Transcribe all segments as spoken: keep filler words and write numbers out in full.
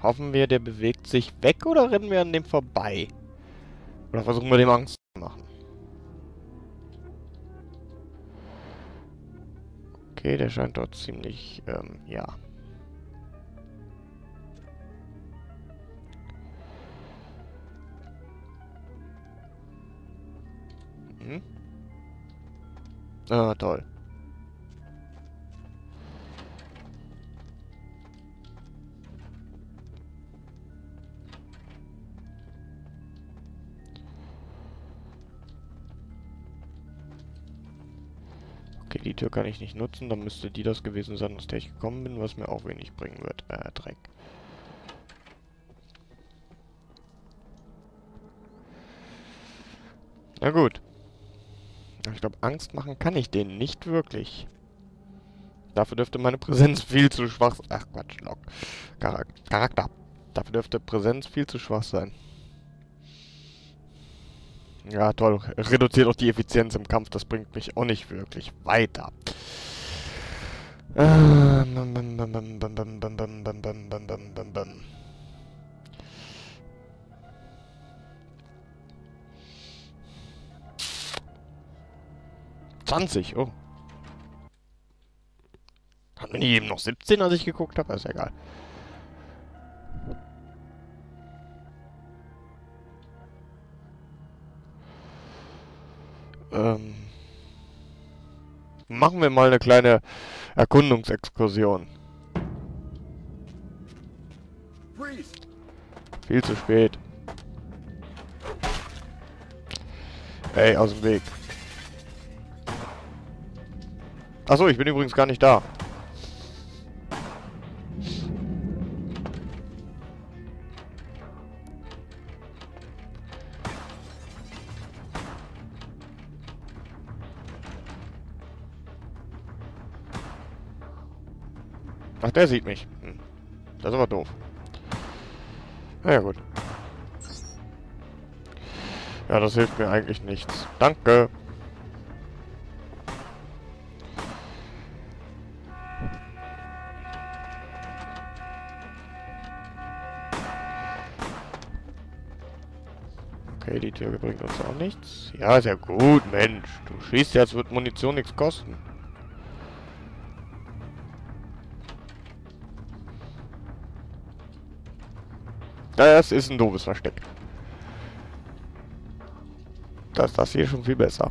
Hoffen wir, der bewegt sich weg oder rennen wir an dem vorbei? Oder versuchen wir dem Angst zu machen? Okay, der scheint dort ziemlich, ähm, ja. Hm? Ah, toll. Okay, die Tür kann ich nicht nutzen. Dann müsste die das gewesen sein, aus der ich gekommen bin, was mir auch wenig bringen wird. Äh, Dreck. Na gut. Ich glaube, Angst machen kann ich denen nicht wirklich. Dafür dürfte meine Präsenz viel zu schwach sein. Ach Quatsch, Log. Charak Charakter. Dafür dürfte Präsenz viel zu schwach sein. Ja, toll. Reduziert auch die Effizienz im Kampf. Das bringt mich auch nicht wirklich weiter. zwanzig, oh. Hatten wir nicht eben noch siebzehn, als ich geguckt habe? Ist ja egal. Ähm... Machen wir mal eine kleine Erkundungsexkursion. Viel zu spät. Ey, aus dem Weg. Achso, ich bin übrigens gar nicht da. Ach, der sieht mich. Hm. Das ist aber doof. Na ja, gut. Ja, das hilft mir eigentlich nichts. Danke. Okay, die Tür bringt uns auch nichts. Ja, ist ja gut, Mensch. Du schießt jetzt, wird Munition nichts kosten. Das ist ein doofes Versteck. Das ist das hier schon viel besser.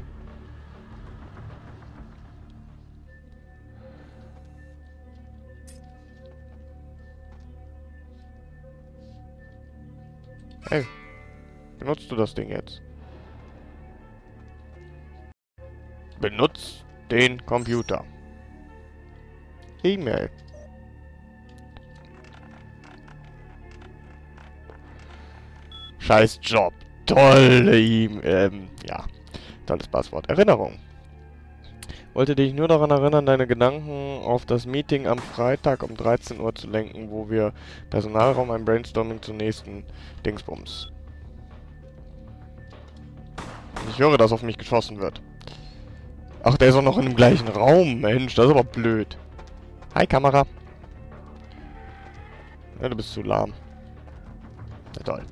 Hey, benutzt du das Ding jetzt? Benutzt den Computer. E-Mail. Scheiß Job. Tolle E-Mail. Ähm, ja. Tolles Passwort. Erinnerung. Wollte dich nur daran erinnern, deine Gedanken auf das Meeting am Freitag um dreizehn Uhr zu lenken, wo wir Personalraum ein Brainstorming zum nächsten Dingsbums. Ich höre, dass auf mich geschossen wird. Ach, der ist auch noch in dem gleichen Raum. Mensch, das ist aber blöd. Hi, Kamera. Ja, du bist zu lahm. Na toll.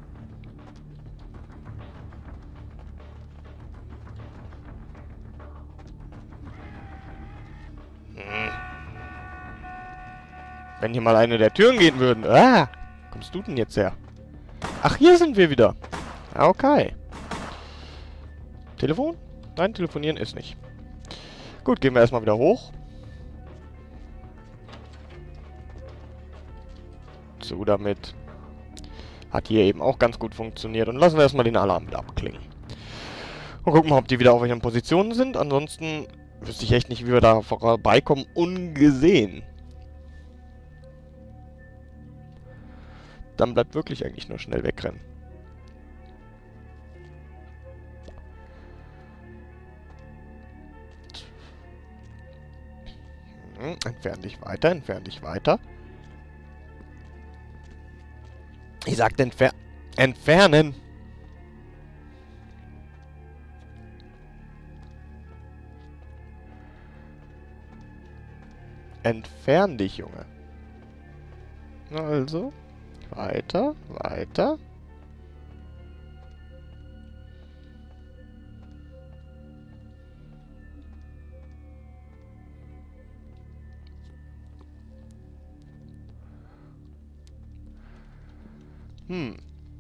Hm. Wenn hier mal eine der Türen gehen würden. Ah! Kommst du denn jetzt her? Ach, hier sind wir wieder. Okay. Telefon? Nein, telefonieren ist nicht. Gut, gehen wir erstmal wieder hoch. So, damit. Hat hier eben auch ganz gut funktioniert. Und lassen wir erstmal den Alarm wieder abklingen. Und gucken mal, ob die wieder auf welchen Positionen sind. Ansonsten wüsste ich echt nicht, wie wir da vorbeikommen. Ungesehen. Dann bleibt wirklich eigentlich nur schnell wegrennen. Hm, entfern dich weiter, entfern dich weiter. Ich sagte entfer entfernen. Entfern dich, Junge. Na also. Weiter, weiter. Hm.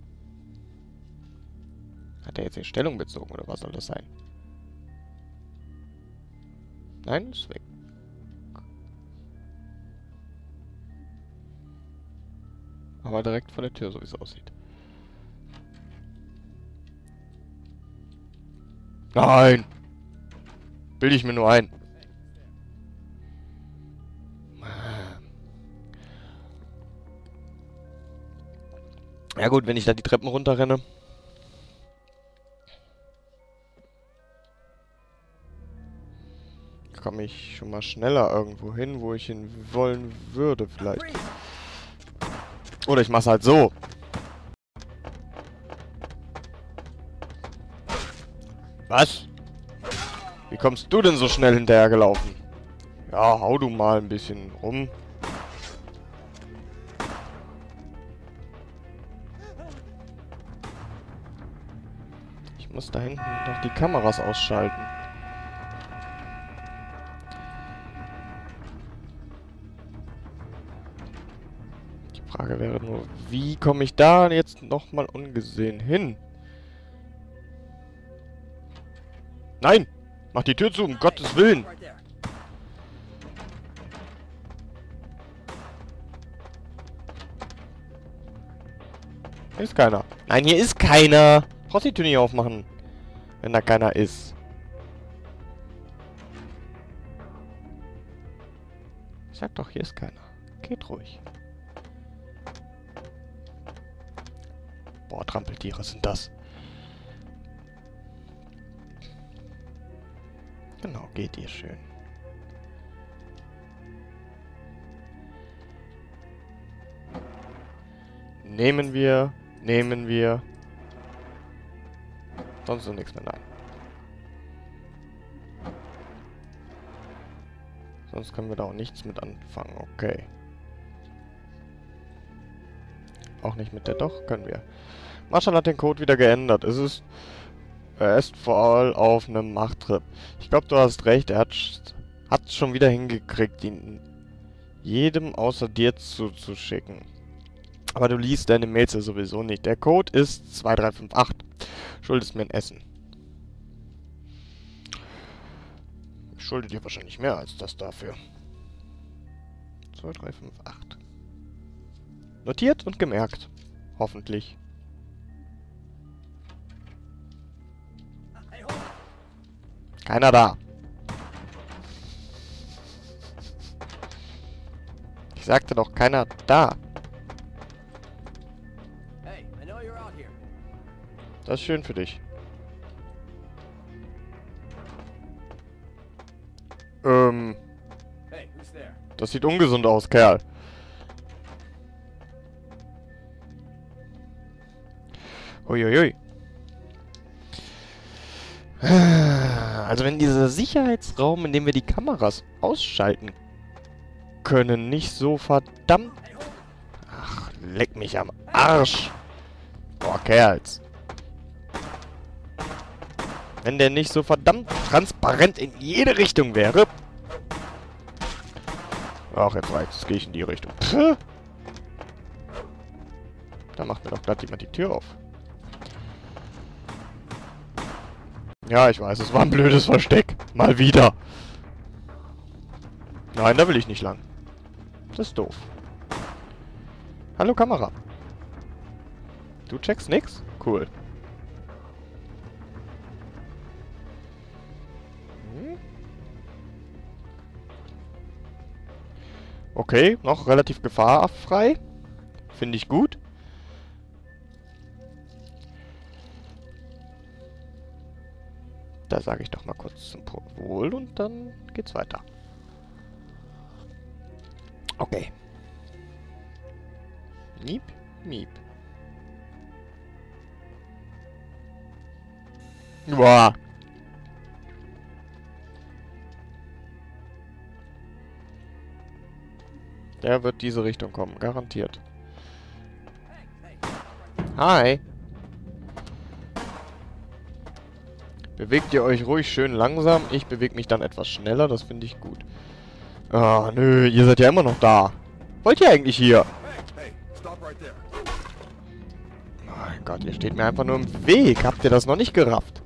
Hat er jetzt in Stellung bezogen, oder was soll das sein? Nein, ist weg. Aber direkt vor der Tür, so wie es aussieht. Nein! Bilde ich mir nur ein. Ja gut, wenn ich da die Treppen runterrenne. Komme ich schon mal schneller irgendwo hin, wo ich hin wollen würde vielleicht. Oder ich mach's halt so. Was? Wie kommst du denn so schnell hinterhergelaufen? Ja, hau du mal ein bisschen rum. Ich muss da hinten noch die Kameras ausschalten. Die Frage wäre nur, wie komme ich da jetzt nochmal ungesehen hin? Nein! Mach die Tür zu, um Gottes Willen! Hier ist keiner. Nein, hier ist keiner! Brauchst die Tür nicht aufmachen, wenn da keiner ist. Ich sag doch, hier ist keiner. Geht ruhig. Boah, Trampeltiere sind das. Genau, geht ihr schön. Nehmen wir, nehmen wir. Sonst ist nichts mehr, nein. Sonst können wir da auch nichts mit anfangen, okay. Auch nicht mit der, doch, können wir. Marshall hat den Code wieder geändert. Es ist, er ist voll auf einem Machttrip. Ich glaube, du hast recht, er hat es schon wieder hingekriegt, ihn jedem außer dir zuzuschicken. Aber du liest deine Mails ja sowieso nicht. Der Code ist zwei drei fünf acht. Schuldest mir ein Essen. Ich schulde dir wahrscheinlich mehr als das dafür. zwei drei fünf acht. Notiert und gemerkt. Hoffentlich. Keiner da. Ich sagte doch, keiner da. Das ist schön für dich. Ähm. Das sieht ungesund aus, Kerl. Uiuiui. Also wenn dieser Sicherheitsraum, in dem wir die Kameras ausschalten können, nicht so verdammt... Ach, leck mich am Arsch. Boah, Kerls. Wenn der nicht so verdammt transparent in jede Richtung wäre. Ach, jetzt reicht's. Jetzt gehe ich in die Richtung. Puh. Da macht mir doch glatt jemand die Tür auf. Ja, ich weiß, es war ein blödes Versteck. Mal wieder. Nein, da will ich nicht lang. Das ist doof. Hallo, Kamera. Du checkst nix? Cool. Okay, noch relativ gefahrfrei. Finde ich gut. Da sage ich doch mal kurz zum Wohl und dann geht's weiter. Okay. Miep, miep. Boah. Der wird diese Richtung kommen, garantiert. Hi. Bewegt ihr euch ruhig schön langsam. Ich bewege mich dann etwas schneller. Das finde ich gut. Ah, nö. Ihr seid ja immer noch da. Wollt ihr eigentlich hier? Mein Gott, ihr steht mir einfach nur im Weg. Habt ihr das noch nicht gerafft?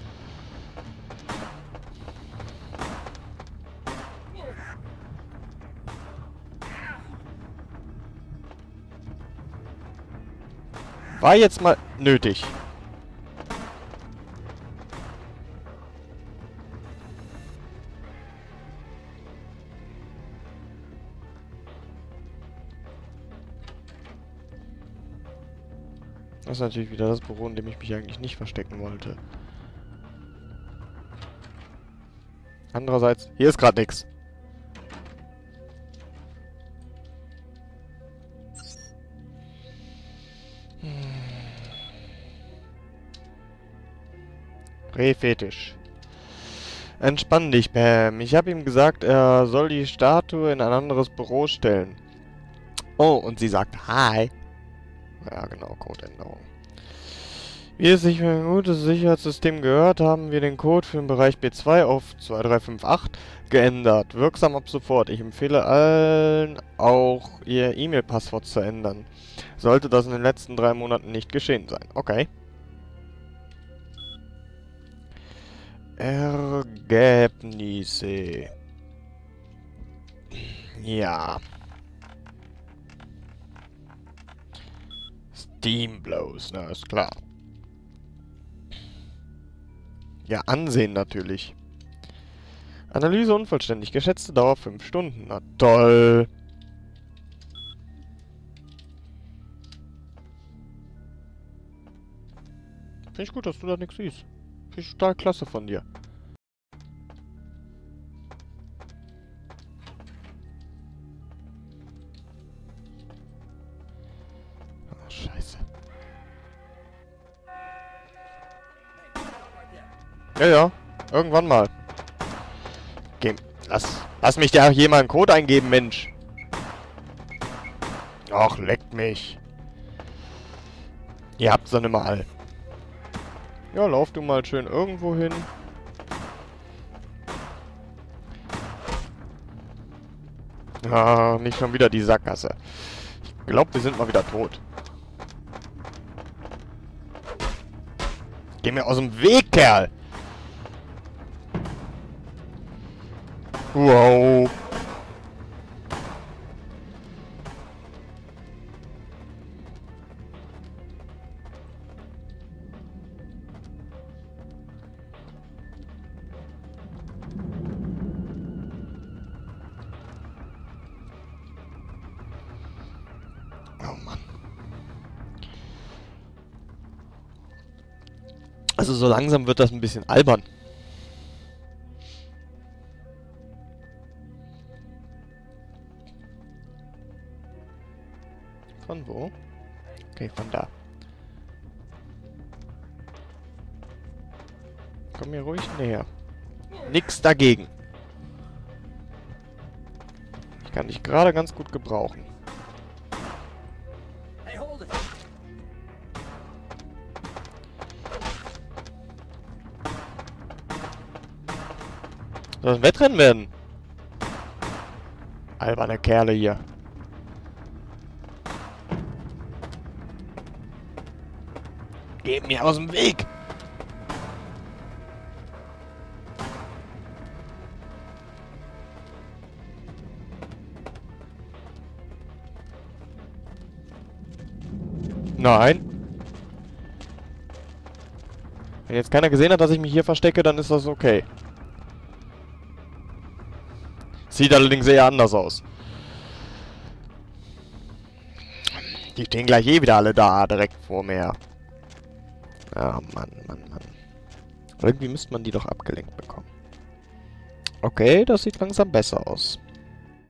War jetzt mal nötig. Das ist natürlich wieder das Büro, in dem ich mich eigentlich nicht verstecken wollte. Andererseits, hier ist gerade nichts. Rehfetisch. Entspann dich, Pam. Ich habe ihm gesagt, er soll die Statue in ein anderes Büro stellen. Oh, und sie sagt Hi. Ja, genau, Codeänderung. Wie es sich für ein gutes Sicherheitssystem gehört, haben wir den Code für den Bereich B zwei auf zwei drei fünf acht geändert. Wirksam ab sofort. Ich empfehle allen, auch ihr E-Mail-Passwort zu ändern. Sollte das in den letzten drei Monaten nicht geschehen sein. Okay. Ergebnisse. Ja. Steam Blows, na ist klar. Ja, Ansehen natürlich. Analyse unvollständig. Geschätzte Dauer fünf Stunden. Na toll. Finde ich gut, dass du da nichts siehst. Finde ich total klasse von dir. Oh, scheiße. Ja, ja. Irgendwann mal. Geh, lass, lass mich da hier mal einen Code eingeben, Mensch. Ach, leckt mich. Ihr habt's dann immer all. Ja, lauf du mal schön irgendwo hin. Ah, nicht schon wieder die Sackgasse. Ich glaube, wir sind mal wieder tot. Geh mir aus dem Weg, Kerl! Wow. Oh Mann. Also so langsam wird das ein bisschen albern. Von wo? Okay, von da. Komm mir ruhig näher. Nix dagegen. Ich kann dich gerade ganz gut gebrauchen. Soll das ein Wettrennen werden? Alberne Kerle hier. Geh mir aus dem Weg! Nein. Wenn jetzt keiner gesehen hat, dass ich mich hier verstecke, dann ist das okay. Sieht allerdings eher anders aus. Die stehen gleich eh wieder alle da, direkt vor mir. Ah, Mann, Mann, Mann. Irgendwie müsste man die doch abgelenkt bekommen. Okay, das sieht langsam besser aus.